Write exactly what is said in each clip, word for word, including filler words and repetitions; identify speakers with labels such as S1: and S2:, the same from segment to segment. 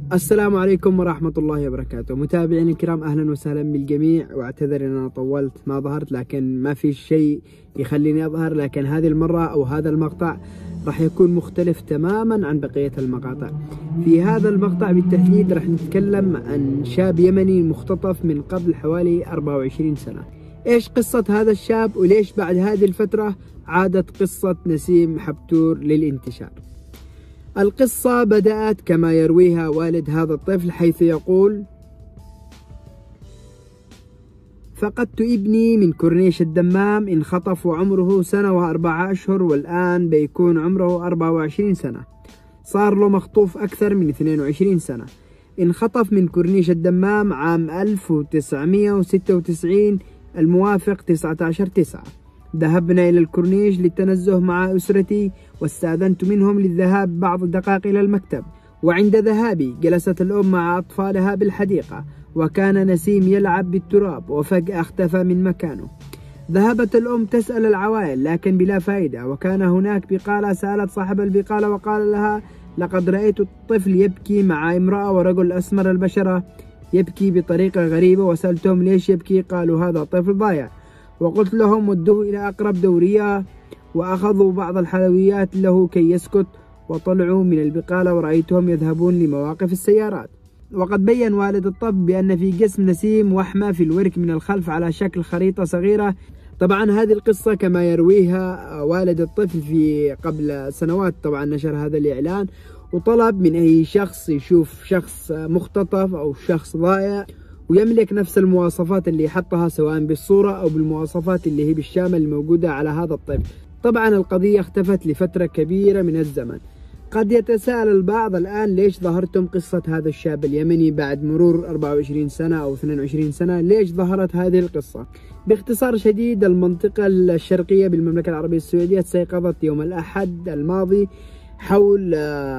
S1: السلام عليكم ورحمة الله وبركاته. متابعيني الكرام، أهلا وسهلا بالجميع، واعتذر إن أنا طولت ما ظهرت، لكن ما في شيء يخليني أظهر. لكن هذه المرة أو هذا المقطع راح يكون مختلف تماما عن بقية المقاطع. في هذا المقطع بالتحديد راح نتكلم عن شاب يمني مختطف من قبل حوالي أربعة وعشرين سنة. إيش قصة هذا الشاب وليش بعد هذه الفترة عادت قصة نسيم حبتور للانتشار؟ القصة بدأت كما يرويها والد هذا الطفل، حيث يقول: فقدت ابني من كورنيش الدمام، انخطف وعمره سنة وأربعة أشهر، والآن بيكون عمره أربعة وعشرين سنة. صار له مخطوف أكثر من اثنين وعشرين سنة. انخطف من كورنيش الدمام عام ألف وتسعمئة وستة وتسعين الموافق تسعة عشر تسعة. ذهبنا إلى الكورنيش للتنزه مع أسرتي، واستأذنت منهم للذهاب بعض الدقائق إلى المكتب. وعند ذهابي جلست الأم مع أطفالها بالحديقة، وكان نسيم يلعب بالتراب، وفجأة اختفى من مكانه. ذهبت الأم تسأل العوائل لكن بلا فائدة، وكان هناك بقالة. سألت صاحب البقالة وقال لها: لقد رأيت الطفل يبكي مع امرأة ورجل أسمر البشرة، يبكي بطريقة غريبة. وسألتهم ليش يبكي؟ قالوا: هذا طفل ضايع. وقلت لهم: ودوه إلى أقرب دورية. وأخذوا بعض الحلويات له كي يسكت، وطلعوا من البقالة ورأيتهم يذهبون لمواقف السيارات. وقد بين والد الطفل بأن في جسم نسيم وحمة في الورك من الخلف على شكل خريطة صغيرة. طبعا هذه القصة كما يرويها والد الطفل في قبل سنوات، طبعا نشر هذا الإعلان وطلب من أي شخص يشوف شخص مختطف أو شخص ضائع ويملك نفس المواصفات اللي حطها، سواء بالصورة أو بالمواصفات اللي هي بالشامل الموجودة على هذا الطفل. طبعا القضية اختفت لفترة كبيرة من الزمن. قد يتساءل البعض الآن: ليش ظهرتم قصة هذا الشاب اليمني بعد مرور أربعة وعشرين سنة أو اثنين وعشرين سنة؟ ليش ظهرت هذه القصة؟ باختصار شديد، المنطقة الشرقية بالمملكة العربية السعودية استيقظت يوم الأحد الماضي حول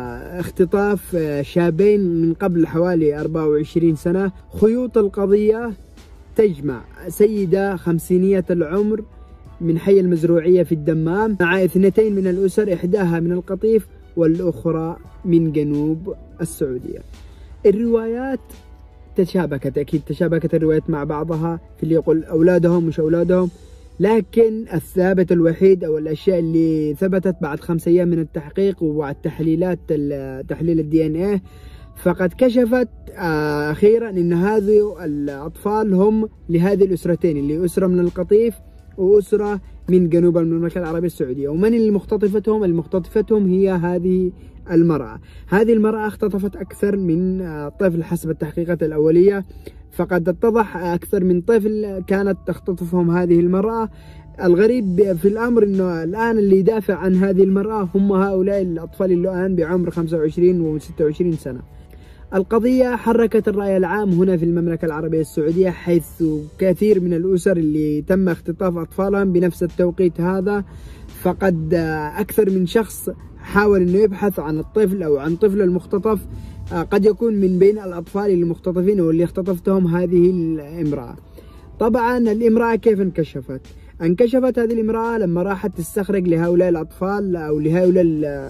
S1: اختطاف شابين من قبل حوالي أربعة وعشرين سنة. خيوط القضية تجمع سيدة خمسينية العمر من حي المزروعية في الدمام مع اثنتين من الأسر، إحداها من القطيف والأخرى من جنوب السعودية. الروايات تشابكت، أكيد تشابكت الروايات مع بعضها، في اللي يقول أولادهم مش أولادهم، لكن الثابت الوحيد أو الأشياء اللي ثبتت بعد خمس أيام من التحقيق وبعد تحليلات تحليل الدي ان ايه، فقد كشفت أخيرا أن هذه الأطفال هم لهذه الأسرتين، اللي أسرة من القطيف وأسرة من جنوب المملكة العربية السعودية. ومن اللي مختطفتهم؟ المختطفتهم هي هذه المرأة. هذه المرأة اختطفت أكثر من طفل حسب التحقيقات الأولية، فقد اتضح أكثر من طفل كانت تختطفهم هذه المرأة. الغريب في الأمر أنه الآن اللي يدافع عن هذه المرأة هم هؤلاء الأطفال اللي الآن بعمر خمسة وعشرين و ستة وعشرين سنة. القضية حركت الرأي العام هنا في المملكة العربية السعودية، حيث كثير من الأسر اللي تم اختطاف أطفالهم بنفس التوقيت هذا، فقد أكثر من شخص حاول أنه يبحث عن الطفل أو عن طفل المختطف، قد يكون من بين الأطفال المختطفين واللي اختطفتهم هذه الامرأة. طبعا الامرأة كيف انكشفت؟ انكشفت هذه الامرأة لما راحت تستخرج لهؤلاء الأطفال أو لهؤلاء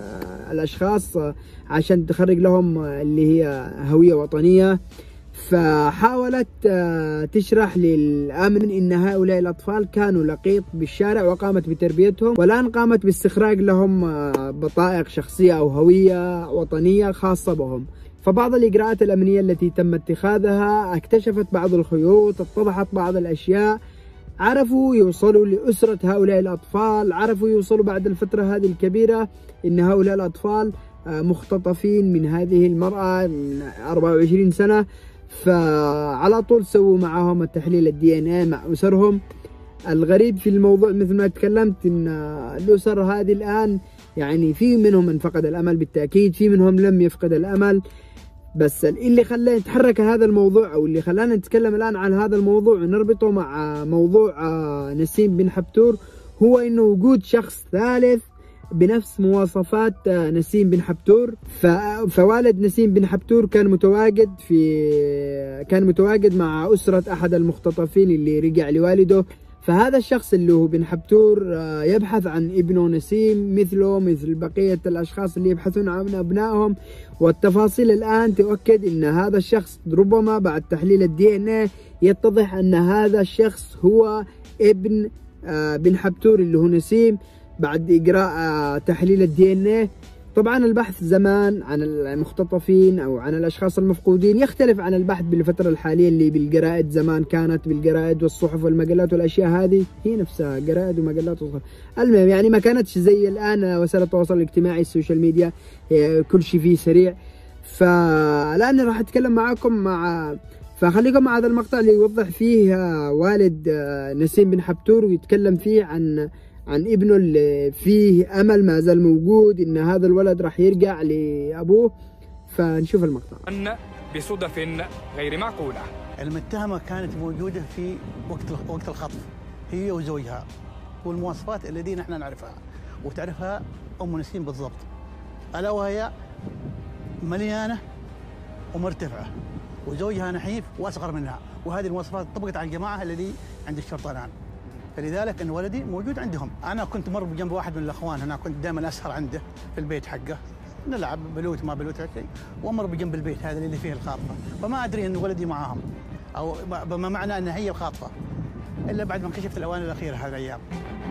S1: الأشخاص عشان تخرج لهم اللي هي هوية وطنية، فحاولت تشرح للأمن إن هؤلاء الأطفال كانوا لقيط بالشارع، وقامت بتربيتهم، والآن قامت باستخراج لهم بطائق شخصية أو هوية وطنية خاصة بهم. فبعض الإجراءات الأمنية التي تم اتخاذها اكتشفت بعض الخيوط، اتضحت بعض الأشياء، عرفوا يوصلوا لأسرة هؤلاء الأطفال، عرفوا يوصلوا بعد الفترة هذه الكبيرة إن هؤلاء الأطفال مختطفين من هذه المرأة من أربعة وعشرين سنة. فعلى طول سووا معهم التحليل الدي ان ايه مع أسرهم. الغريب في الموضوع مثل ما تكلمت إن الأسر هذه الآن يعني في منهم من فقد الأمل بالتأكيد، في منهم لم يفقد الأمل، بس اللي خلاني يتحرك هذا الموضوع أو اللي خلانا نتكلم الآن عن هذا الموضوع ونربطه مع موضوع نسيم بن حبتور هو إنه وجود شخص ثالث بنفس مواصفات نسيم بن حبتور. فوالد نسيم بن حبتور كان متواجد في كان متواجد مع أسرة أحد المختطفين اللي رجع لوالده، فهذا الشخص اللي هو بن حبتور يبحث عن ابنه نسيم مثله مثل بقية الأشخاص اللي يبحثون عن أبنائهم، والتفاصيل الآن تؤكد أن هذا الشخص ربما بعد تحليل الدي ان ايه يتضح أن هذا الشخص هو ابن بن حبتور اللي هو نسيم بعد إجراء تحليل الدي ان ايه. طبعا البحث زمان عن المختطفين أو عن الأشخاص المفقودين يختلف عن البحث بالفترة الحالية اللي بالجرائد. زمان كانت بالجرائد والصحف والمجلات والأشياء هذه هي نفسها جرائد ومجلات وصحف. المهم يعني ما كانتش زي الآن وسائل التواصل الاجتماعي السوشيال ميديا كل شيء فيه سريع. فالآن راح أتكلم معاكم مع فخليكم مع هذا المقطع اللي يوضح فيه والد نسيم بن حبتور ويتكلم فيه عن عن ابنه اللي فيه امل ما زال موجود ان هذا الولد راح يرجع لابوه. فنشوف المقطع.
S2: بصدف غير معقوله.
S3: المتهمه كانت موجوده في وقت وقت الخطف هي وزوجها، والمواصفات التي نحن نعرفها وتعرفها ام نسيم بالضبط، الا وهي مليانه ومرتفعه وزوجها نحيف واصغر منها، وهذه المواصفات طبقت على الجماعه الذي عند الشرطه الان. فلذلك ان ولدي موجود عندهم. انا كنت مر بجنب واحد من الاخوان هنا، كنت دائما اسهر عنده في البيت حقه، نلعب بلوت ما بلوت شيء، وامر بجنب البيت هذا اللي فيه الخاطفه، فما ادري ان ولدي معاهم او بما معنى ان هي الخاطفه الا بعد ما انكشفت الاوان الاخيره هذه الايام.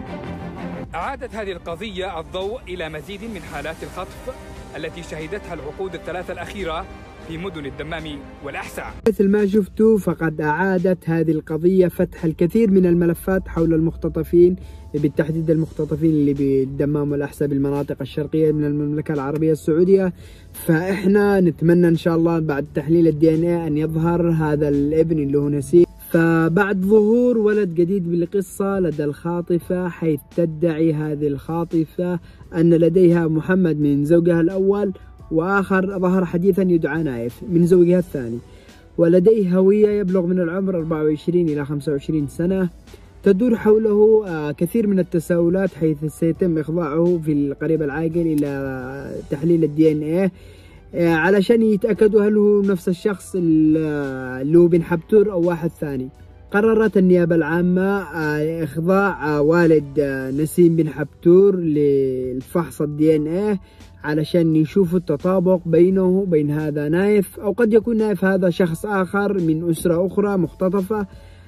S2: أعادت هذه القضية الضوء إلى مزيد من حالات الخطف التي شهدتها العقود الثلاثة الأخيرة في مدن الدمام والأحساء.
S1: مثل ما شفتوا فقد أعادت هذه القضية فتح الكثير من الملفات حول المختطفين، بالتحديد المختطفين اللي بالدمام والأحساء بالمناطق الشرقية من المملكة العربية السعودية. فإحنا نتمنى إن شاء الله بعد تحليل الدي ان ايه أن يظهر هذا الابن اللي هو نسيم. فبعد ظهور ولد جديد بالقصة لدى الخاطفة، حيث تدعي هذه الخاطفة أن لديها محمد من زوجها الأول، وآخر ظهر حديثا يدعى نايف من زوجها الثاني، ولديه هوية يبلغ من العمر أربعة وعشرين إلى خمسة وعشرين سنة. تدور حوله كثير من التساؤلات، حيث سيتم إخضاعه في القريب العاجل إلى تحليل الدي ان ايه علشان يتأكدوا هل هو نفس الشخص اللي هو بن حبتور أو واحد ثاني. قررت النيابة العامة إخضاع والد نسيم بن حبتور للفحص الدي ان ايه علشان يشوفوا التطابق بينه وبين هذا نايف، أو قد يكون نايف هذا شخص آخر من أسرة أخرى مختطفة.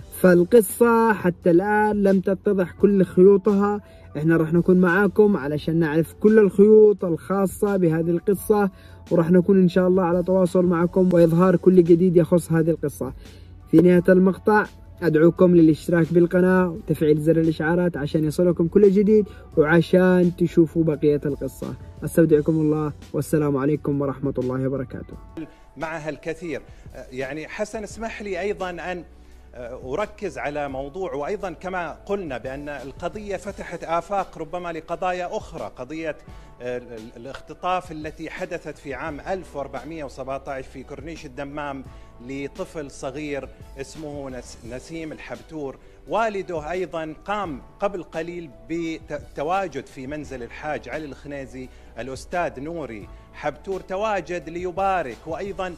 S1: فالقصة حتى الآن لم تتضح كل خيوطها. احنا راح نكون معاكم علشان نعرف كل الخيوط الخاصة بهذه القصة، وراح نكون إن شاء الله على تواصل معكم وإظهار كل جديد يخص هذه القصة. في نهاية المقطع أدعوكم للاشتراك بالقناة وتفعيل زر الإشعارات عشان يصلكم كل جديد وعشان تشوفوا بقية القصة. أستودعكم الله والسلام عليكم ورحمة الله وبركاته.
S4: معها الكثير. يعني حسن اسمح لي أيضا أن أركز على موضوع، وأيضا كما قلنا بأن القضية فتحت آفاق ربما لقضايا أخرى، قضية الاختطاف التي حدثت في عام ألف وأربعمئة وسبعة عشر في كورنيش الدمام لطفل صغير اسمه نسيم الحبتور. والده أيضا قام قبل قليل بتواجد في منزل الحاج علي الخنيزي. الأستاذ نوري حبتور تواجد ليبارك، وأيضا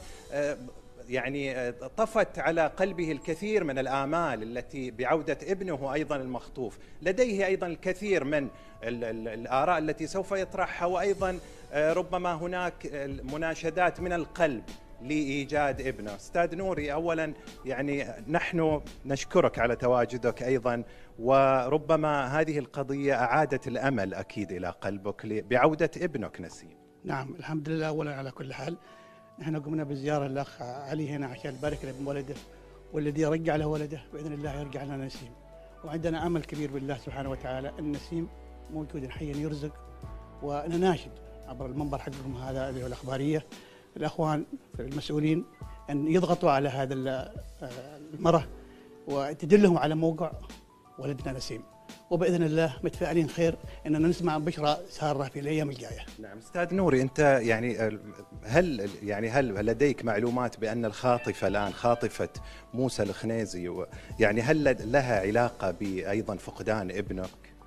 S4: يعني طفت على قلبه الكثير من الآمال التي بعودة ابنه أيضا المخطوف. لديه أيضا الكثير من الآراء التي سوف يطرحها، وأيضا ربما هناك مناشدات من القلب لإيجاد ابنه. أستاذ نوري، أولا يعني نحن نشكرك على تواجدك أيضا، وربما هذه القضية أعادت الأمل أكيد إلى قلبك بعودة ابنك نسيم.
S3: نعم، الحمد لله أولا على كل حال. نحن قمنا بزيارة الأخ علي هنا عشان نبارك له بولده، والذي رجع له ولده بإذن الله يرجع لنا نسيم. وعندنا أمل كبير بالله سبحانه وتعالى أن نسيم موجود حيا يرزق. ونناشد عبر المنبر حقكم هذا اللي هو الأخبارية الأخوان المسؤولين أن يضغطوا على هذا المرة وتدلهم على موقع ولدنا نسيم، وباذن الله متفائلين خير اننا نسمع بشرى ساره في الايام الجايه.
S4: نعم استاذ نوري، انت يعني هل يعني هل لديك معلومات بان الخاطفه الان خاطفه موسى الخنيزي، يعني هل لها علاقه بايضا فقدان ابنك؟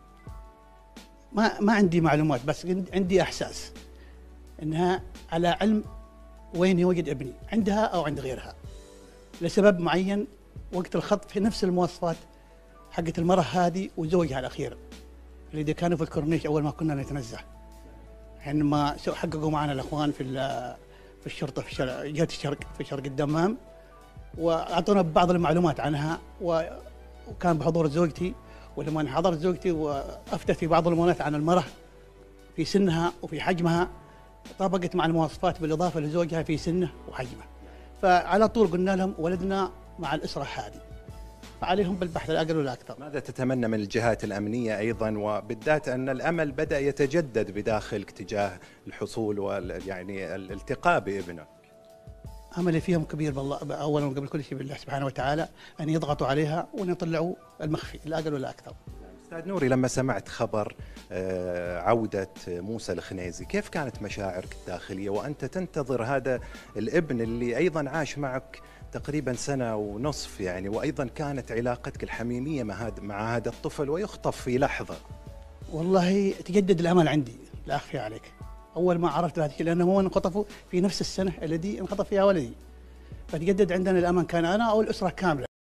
S3: ما ما عندي معلومات، بس عندي احساس انها على علم وين يوجد ابني، عندها او عند غيرها لسبب معين. وقت الخطف في نفس المواصفات حقت المرأة هذه وزوجها الأخير اللي كانوا في الكورنيش أول ما كنا نتنزه، حينما حققوا معنا الأخوان في في الشرطة في جهة الشرق في شرق الدمام، وأعطونا بعض المعلومات عنها، وكان بحضور زوجتي، ولما حضرت زوجتي وأفتت في بعض المعلومات عن المرأة في سنها وفي حجمها طابقت مع المواصفات بالإضافة لزوجها في سنه وحجمه، فعلى طول قلنا لهم ولدنا مع الأسرة هذه، فعليهم بالبحث لا أقل ولا أكثر.
S4: ماذا تتمنى من الجهات الأمنية أيضا، وبالذات أن الأمل بدأ يتجدد بداخلك تجاه الحصول ويعني الالتقاء بابنك؟
S3: أملي فيهم كبير بالله، أولا قبل كل شيء بالله سبحانه وتعالى أن يضغطوا عليها وأن يطلعوا المخفي لا أقل ولا أكثر.
S4: أستاذ نوري، لما سمعت خبر عودة موسى الخنيزي كيف كانت مشاعرك الداخلية وأنت تنتظر هذا الابن اللي أيضا عاش معك تقريبا سنة ونصف يعني، وأيضا كانت علاقتك الحميمية مع هذا الطفل ويخطف في لحظة؟
S3: والله تجدد الأمل عندي لا أخفي عليك، أول ما عرفت هذا الشيء، لأنه هو انخطفوا في نفس السنة التي انخطف فيها ولدي، فتجدد عندنا الأمل، كان أنا أو الأسرة كاملة.